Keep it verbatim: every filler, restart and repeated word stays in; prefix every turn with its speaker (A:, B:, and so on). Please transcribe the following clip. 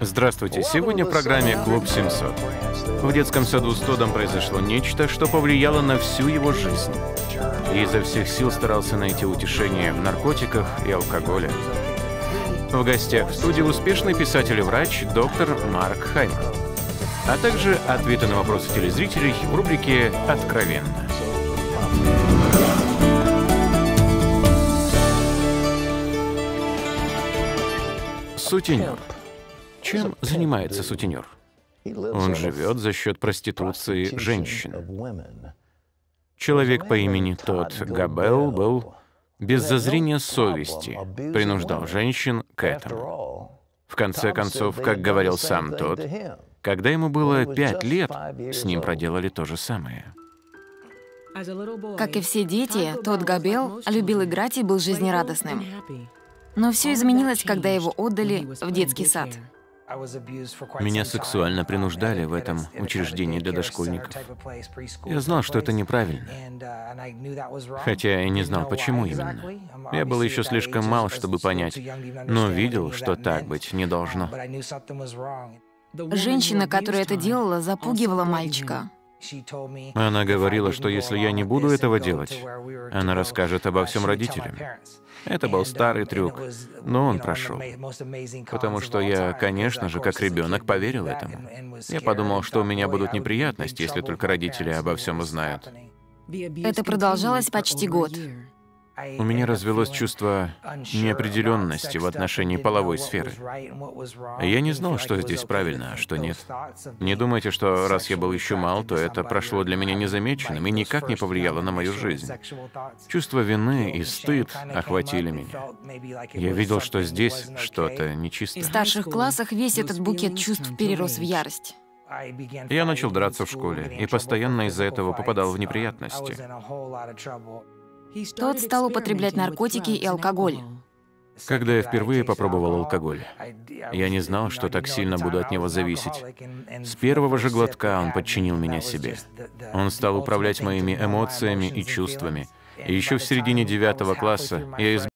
A: Здравствуйте! Сегодня в программе «Клуб семьсот». В детском саду с Тодом произошло нечто, что повлияло на всю его жизнь. И изо всех сил старался найти утешение в наркотиках и алкоголе. В гостях в студии успешный писатель и врач доктор Марк Хайман, а также ответы на вопросы телезрителей в рубрике «Откровенно». Сутенер. Чем занимается сутенер? Он живет за счет проституции женщин. Человек по имени Тодд Габел был без зазрения совести, принуждал женщин к этому. В конце концов, как говорил сам Тодд, когда ему было пять лет, с ним проделали то же самое.
B: Как и все дети, Тодд Габел любил играть и был жизнерадостным. Но все изменилось, когда его отдали в детский сад.
A: Меня сексуально принуждали в этом учреждении для дошкольников. Я знал, что это неправильно. Хотя я не знал, почему именно. Я был еще слишком мал, чтобы понять, но видел, что так быть не должно.
B: Женщина, которая это делала, запугивала мальчика.
A: Она говорила, что если я не буду этого делать, она расскажет обо всем родителям. Это был старый трюк, но он прошел. Потому что я, конечно же, как ребенок, поверил этому. Я подумал, что у меня будут неприятности, если только родители обо всем узнают.
B: Это продолжалось почти год.
A: У меня развелось чувство неопределенности в отношении половой сферы. Я не знал, что здесь правильно, а что нет. Не думайте, что раз я был еще мал, то это прошло для меня незамеченным и никак не повлияло на мою жизнь. Чувство вины и стыд охватили меня. Я видел, что здесь что-то нечисто.
B: В старших классах весь этот букет чувств перерос в ярость.
A: Я начал драться в школе и постоянно из-за этого попадал в неприятности.
B: Тодд стал употреблять наркотики и алкоголь.
A: Когда я впервые попробовал алкоголь, я не знал, что так сильно буду от него зависеть. С первого же глотка он подчинил меня себе. Он стал управлять моими эмоциями и чувствами. И еще в середине девятого класса я избавился